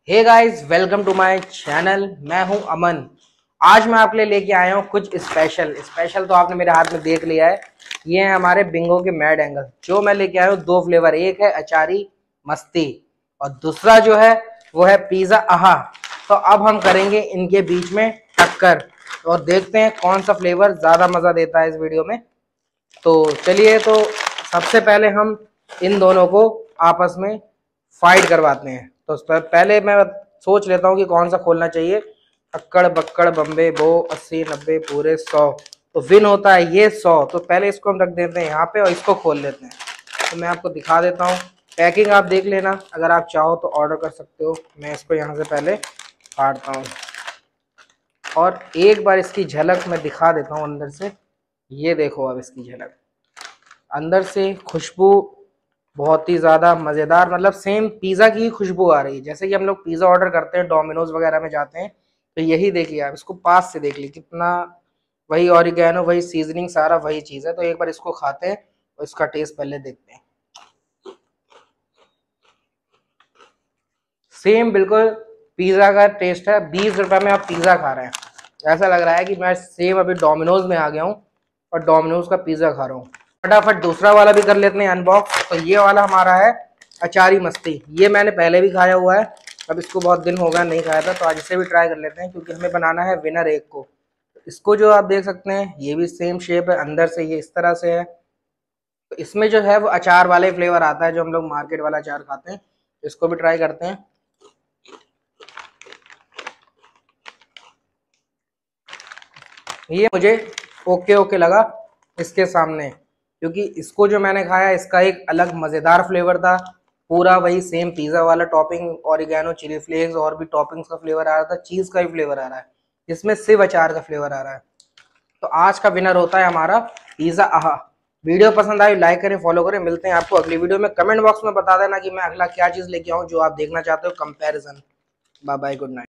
Hey guys, welcome to my channel. मैं हूं अमन। आज मैं आपके लिए लेके आया हूं कुछ स्पेशल तो आपने मेरे हाथ में देख लिया है। ये है हमारे बिंगो के मैड एंगल जो मैं लेके आया हूं। दो फ्लेवर, एक है अचारी मस्ती और दूसरा जो है वो है पिज्जा आहा। तो अब हम करेंगे इनके बीच में टक्कर और देखते हैं कौन सा फ्लेवर ज्यादा मजा देता है इस वीडियो में। तो चलिए, तो सबसे पहले हम इन दोनों को आपस में फाइट करवाते हैं। तो पहले मैं सोच लेता हूँ कि कौन सा खोलना चाहिए। अक्कड़ बक्कड़ बम्बे बो 80 90 पूरे 100। तो विन होता है ये 100। तो पहले इसको हम रख देते हैं यहाँ पे और इसको खोल लेते हैं। तो मैं आपको दिखा देता हूँ। पैकिंग आप देख लेना, अगर आप चाहो तो ऑर्डर कर सकते हो। मैं इसको यहाँ से पहले काटता हूँ और एक बार इसकी झलक मैं दिखा देता हूँ अंदर से। ये देखो अब इसकी झलक अंदर से, खुशबू बहुत ही ज़्यादा मज़ेदार, मतलब सेम पिज़्ज़ा की खुशबू आ रही है। जैसे कि हम लोग पिज़्ज़ा ऑर्डर करते हैं, डोमिनोज वगैरह में जाते हैं, तो यही देखिए आप, इसको पास से देख लीजिए कितना वही ऑरिगेनो, वही सीजनिंग, सारा वही चीज़ है। तो एक बार इसको खाते हैं और इसका टेस्ट पहले देखते हैं। सेम बिल्कुल पिज़्ज़ा का टेस्ट है। 20 रुपये में आप पिज़्ज़ा खा रहे हैं। ऐसा लग रहा है कि मैं सेम अभी डोमिनोज में आ गया हूँ और डोमिनोज का पिज़्ज़ा खा रहा हूँ। फटाफट दूसरा वाला भी कर लेते हैं अनबॉक्स। तो ये वाला हमारा है अचारी मस्ती। ये मैंने पहले भी खाया हुआ है, अब इसको बहुत दिन हो गया नहीं खाया था, तो आज इसे भी ट्राई कर लेते हैं क्योंकि हमें बनाना है विनर एक को। इसको जो आप देख सकते हैं ये भी सेम शेप है, अंदर से ये इस तरह से है। तो इसमें जो है वो अचार वाले फ्लेवर आता है जो हम लोग मार्केट वाला अचार खाते हैं। इसको भी ट्राई करते हैं। ये मुझे ओके ओके लगा इसके सामने, क्योंकि इसको जो मैंने खाया इसका एक अलग मज़ेदार फ्लेवर था। पूरा वही सेम पिज़्ज़ा वाला टॉपिंग, ऑरिगेनो, चिली फ्लेक्स और भी टॉपिंग्स का फ्लेवर आ रहा था, चीज़ का भी फ्लेवर आ रहा है, इसमें सिर्फ अचार का फ्लेवर आ रहा है। तो आज का विनर होता है हमारा पिज़्ज़ा आहा। वीडियो पसंद आई लाइक करें, फॉलो करें। मिलते हैं आपको अगली वीडियो में। कमेंट बॉक्स में बता देना कि मैं अगला क्या चीज़ लेके आऊँ जो आप देखना चाहते हो, comparison. Bye bye, good night.